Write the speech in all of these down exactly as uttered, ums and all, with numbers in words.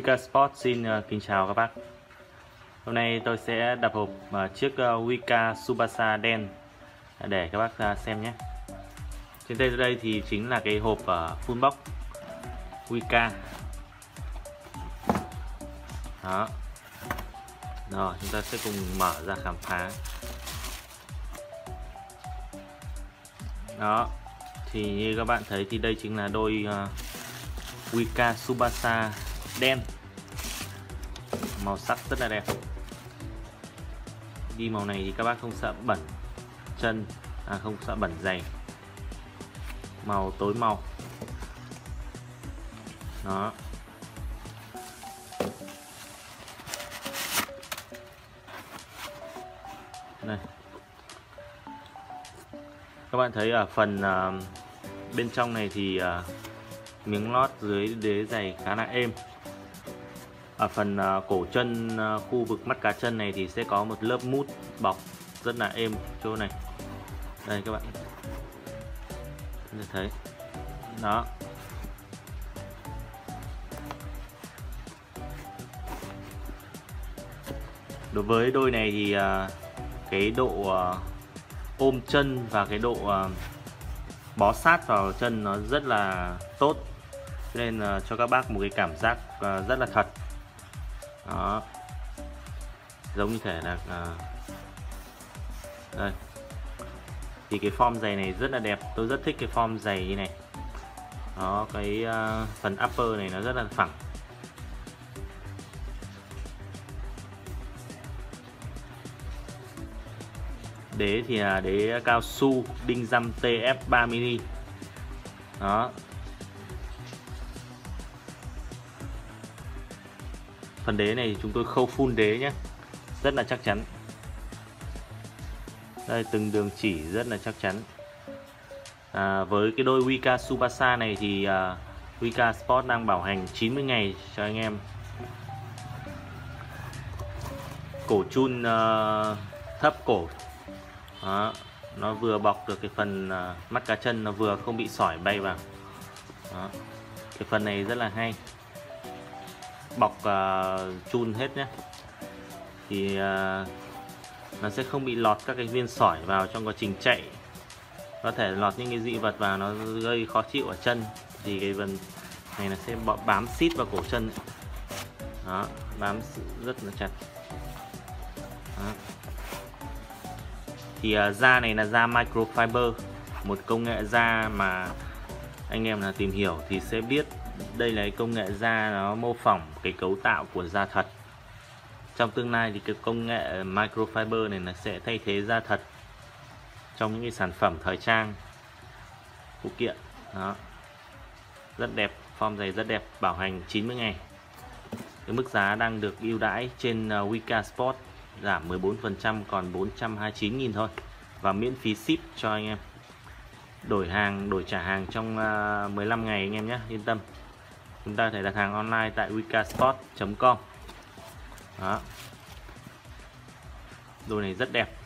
Wika Sport xin uh, kính chào các bác. Hôm nay tôi sẽ đập hộp uh, chiếc uh, Wika Tsubasa đen để các bác uh, xem nhé. Trên đây đây thì chính là cái hộp uh, full box Wika. Đó. Rồi chúng ta sẽ cùng mở ra khám phá. Đó. Thì như các bạn thấy thì đây chính là đôi uh, Wika Tsubasa đen, màu sắc rất là đẹp. Đi màu này thì các bác không sợ bẩn chân, à không sợ bẩn giày. Màu tối màu. Đó. Đây. Các bạn thấy ở phần uh, bên trong này thì uh, miếng lót dưới đế giày khá là êm. Ở phần uh, cổ chân, uh, khu vực mắt cá chân này thì sẽ có một lớp mút bọc rất là êm chỗ này. Đây các bạn có thể thấy. Đó. Đối với đôi này thì uh, cái độ uh, ôm chân và cái độ uh, bó sát vào chân nó rất là tốt, nên uh, cho các bác một cái cảm giác uh, rất là thật. Đó. Giống như thể là uh, đây. Thì cái form giày này rất là đẹp, tôi rất thích cái form giày như này. Đó, cái uh, phần upper này nó rất là phẳng. Đế thì là đế cao su đinh dăm T F ba mi-li. Đó. Phần đế này chúng tôi khâu full đế nhé, rất là chắc chắn. Đây, từng đường chỉ rất là chắc chắn. À, với cái đôi Wika Tsubasa này thì uh, Wika Sport đang bảo hành chín mươi ngày cho anh em. Cổ chun uh, thấp cổ. Đó, nó vừa bọc được cái phần uh, mắt cá chân, nó vừa không bị sỏi bay vào. Đó. Cái phần này rất là hay, bọc uh, chun hết nhé, thì uh, nó sẽ không bị lọt các cái viên sỏi vào trong quá trình chạy. Có thể lọt những cái dị vật vào nó gây khó chịu ở chân, thì cái phần này nó sẽ bám xít vào cổ chân. Đó, bám rất là chặt. Đó. Thì uh, da này là da microfiber, một công nghệ da mà anh em là tìm hiểu thì sẽ biết đây là cái công nghệ da nó mô phỏng cái cấu tạo của da thật. Trong tương lai thì cái công nghệ microfiber này nó sẽ thay thế da thật trong những cái sản phẩm thời trang, phụ kiện. Đó. Rất đẹp, form giày rất đẹp, bảo hành chín mươi ngày. Cái mức giá đang được ưu đãi trên uh, Wika Sport, giảm mười bốn phần trăm còn bốn trăm hai mươi chín nghìn thôi, và miễn phí ship cho anh em. Đổi hàng, đổi trả hàng trong uh, mười lăm ngày anh em nhé, yên tâm. Chúng ta có thể đặt hàng online tại wika sport chấm com. Đó. Đôi này rất đẹp.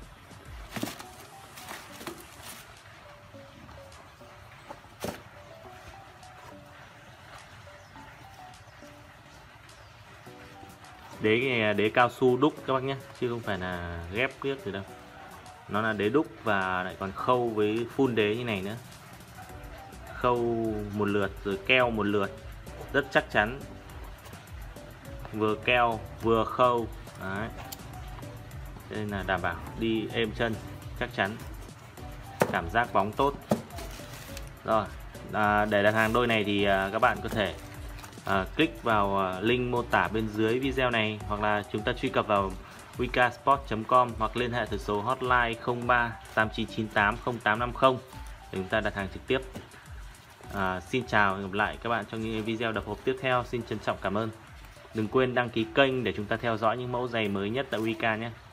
Đế này đế cao su đúc các bác nhé, chứ không phải là ghép tiếc gì đâu. Nó là đế đúc và lại còn khâu với full đế như này nữa. Khâu một lượt rồi keo một lượt, rất chắc chắn. Vừa keo vừa khâu. Đấy. Đây là đảm bảo đi êm chân, chắc chắn, cảm giác bóng tốt. Rồi, à, để đặt hàng đôi này thì à, các bạn có thể à, click vào à, link mô tả bên dưới video này, hoặc là chúng ta truy cập vào wika sport chấm com, hoặc liên hệ từ số hotline không ba tám chín chín tám không tám năm không để chúng ta đặt hàng trực tiếp. À, xin chào và gặp lại các bạn trong những video đập hộp tiếp theo. Xin trân trọng cảm ơn. Đừng quên đăng ký kênh để chúng ta theo dõi những mẫu giày mới nhất tại Wika nhé.